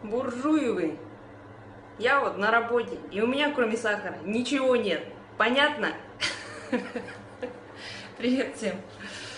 Буржуевый. Я вот на работе, и у меня кроме сахара ничего нет. Понятно? Привет всем.